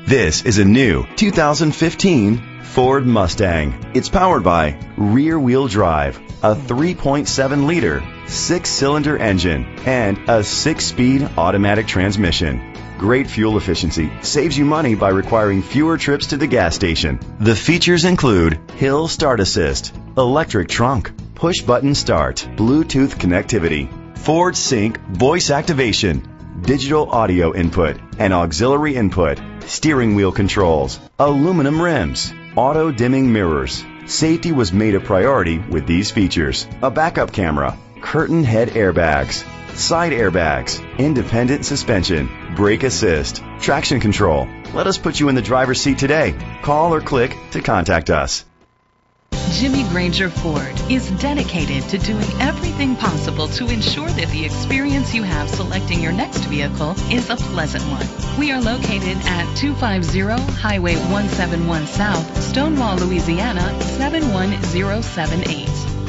This is a new 2015 Ford Mustang. It's powered by rear-wheel drive, a 3.7-liter, 6-cylinder engine, and a 6-speed automatic transmission. Great fuel efficiency saves you money by requiring fewer trips to the gas station. The features include hill start assist, electric trunk, push-button start, Bluetooth connectivity, Ford Sync voice activation, digital audio input and auxiliary input, steering wheel controls, aluminum rims, auto dimming mirrors. Safety was made a priority with these features: a backup camera, curtain head airbags, side airbags, independent suspension, brake assist, traction control. Let us put you in the driver's seat today. Call or click to contact us. Jimmy Granger Ford is dedicated to doing everything possible to ensure that the experience you have selecting your next vehicle is a pleasant one. We are located at 250 Highway 171 South, Stonewall, Louisiana 71078.